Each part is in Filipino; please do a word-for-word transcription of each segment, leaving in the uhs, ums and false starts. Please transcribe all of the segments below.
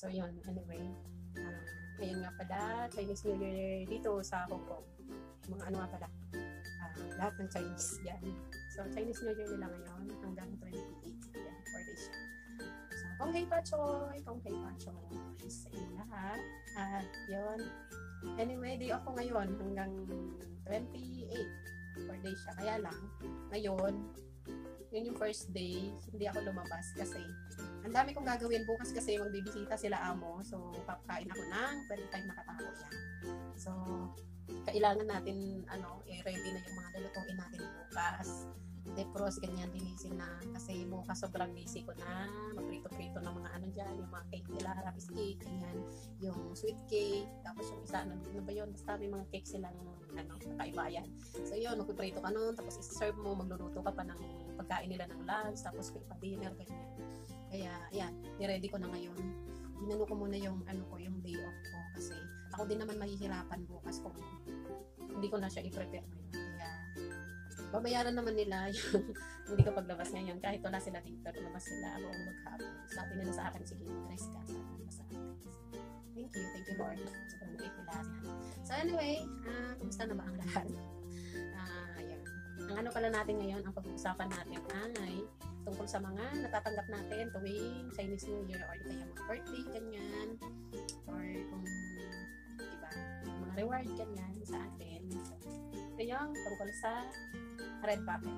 So, yun. Anyway. Uh, ngayon nga pala, Chinese New Year dito sa Hong Kong. Mga ano nga pala. Uh, lahat ng Chinese. Yan. So, Chinese New Year nila ngayon hanggang twenty-eight. Yan. four days siya. So, kong hei pa choy! Kong hei pa choy! Sa inyo lahat. At, yun. Anyway, day off ko ngayon hanggang twenty-eight. four days siya. Kaya lang, ngayon, yun yung first day, hindi ako lumabas kasi ang dami kong gagawin bukas kasi magbibisita sila amo. So, papakain ako ng twenty-five na katao yan. So, kailangan natin, ano, i-ready na yung mga lulutuin natin bukas. Depros, ganyan, linisin na. Kasi bukas sobrang busy ko na. Magprito-prito ng mga ano dyan, yung mga cake nila, rapis cake, ganyan. Yung sweet cake, tapos yung isa, ano, ano ba yun? Basta may mga cake silang, ano, kakaibayan. So, yun, magpiprito ka nun, tapos isi-serve mo, magluluto ka pa ng pagkain nila ng lunch, tapos may pa-dinner, ganyan. Kaya, ayan, i-ready ko na ngayon. Ginano ko muna yung, ano ko, yung day off ko. Kasi, ako din naman mahihirapan bukas kung hindi ko na siya i-prepare ngayon. Kaya, babayaran naman nila yung hindi ko paglabas ngayon. Kahit wala sila dito, lumabas sila ako maghapon. Sabi nila sa akin, sige, dress ka. Sabi nila sa akin. Thank you, thank you Lord. Sobrang bait nila. So anyway, uh, kumusta na ba ang lahat? Uh, yun. Ang ano pala natin ngayon, ang pag-uusapan natin ay tungkol sa mga natatanggap natin tuwing Chinese New Year or kaya mga birthday, ganyan. Or kung, diba, mga reward, ganyan sa atin. So, ito yung tungkol sa red packet.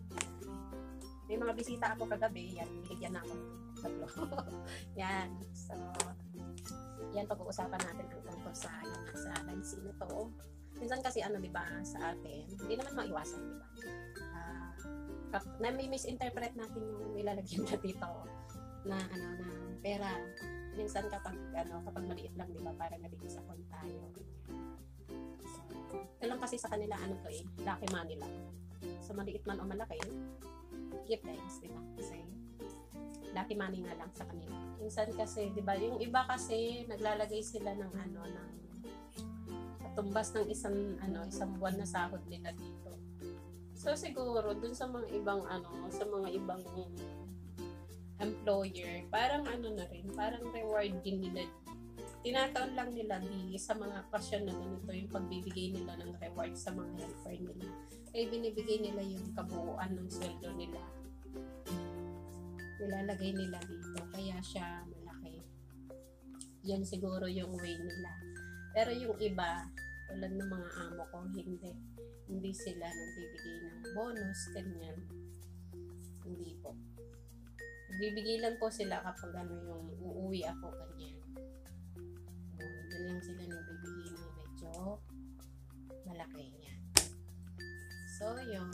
May mga bisita ako kagabi, yan, binigyan na ako tatlo. Yan. So, yan, pag-uusapan natin ang tungkol sa, yan, sa lysee na to. Minsan kasi, ano, diba, sa atin, hindi naman maiwasan, diba? Uh, na may misinterpret natin yung nilalagyan na dito na, ano, na pera. Minsan kapag, ano, kapag maliit lang, diba, parang nabibisakon tayo. So, ito lang kasi sa kanila, ano to eh, lucky money lang. So, maliit man o malaki, gift guys, diba? Kasi, lucky money nga lang sa kanila. Minsan kasi, diba, yung iba kasi, naglalagay sila ng, ano, ng katumbas ng isang, ano, isang buwan na sahod nila dito. So, siguro, dun sa mga ibang, ano, sa mga ibang employer, parang, ano na rin, parang reward din nila. Tinataon lang nila di sa mga okasyon na ganito yung pagbibigay nila ng reward sa mga helper nila. Kaya binibigay nila yung kabuuan ng sweldo nila. Nilalagay nila dito. Kaya siya malaki. Yan siguro yung way nila. Pero yung iba, tulad ng mga amo ko, hindi. Hindi sila nagbibigay ng bonus, ganyan. Hindi po. Nagbibigay lang po sila kapag ano yung uuwi ako, ganyan. Doon lang sila nagbibigay ng medyo malaki niya. So, yun.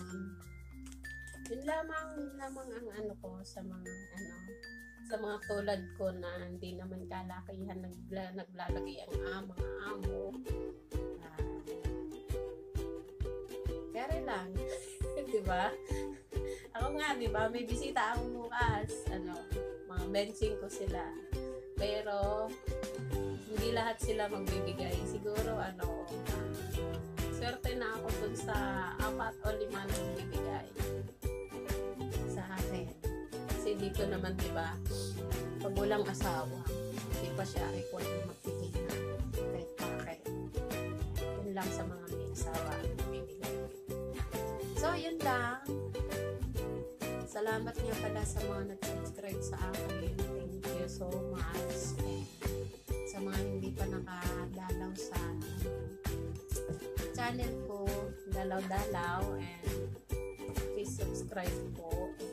Yun lamang, yun lamang ang ano ko sa mga, ano, sa mga tulad ko na hindi naman kalakihan nagla, naglalagay ang ah, mga amo. Uh, Kaya lang. Diba? Ako nga, diba? May bisita ako bukas. Ano, mga benching ko sila. Pero, hindi lahat sila magbibigay. Siguro, ano, uh, swerte na ako dun sa apat o lima na magbibigay sa akin. Kasi dito naman, diba, pag walang asawa, hindi pa siya required na magbibigay na red packet. Yun lang sa mga may asawa ang magbibigay. So, yun lang. Salamat nga pala sa mga nag-subscribe sa akin. Thank you so much. Sa mga hindi pa nakadalaw sa channel ko, dalaw-dalaw, and please subscribe po.